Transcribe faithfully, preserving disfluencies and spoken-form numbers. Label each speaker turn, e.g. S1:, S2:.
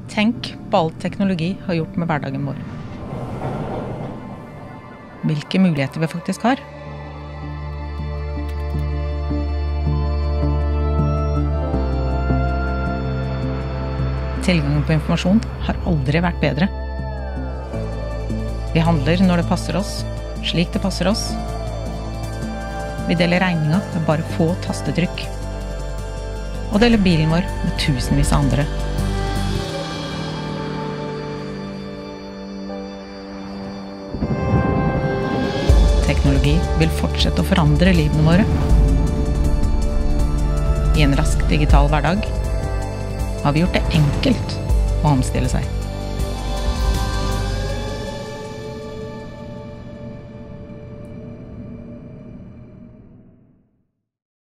S1: Tenk på alt teknologi har gjort med hverdagen vår. Hvilke muligheter vi faktisk har. Tilgangen på informasjon har aldri vært bedre. Vi handler når det passer oss, slik det passer oss. Vi deler regninga med bare få tastetrykk. Og deler bilen vår med tusenvis av andre. Teknologi vil fortsette å forandre livene våre. I en rask digital hverdag har vi gjort det enkelt å omstille seg.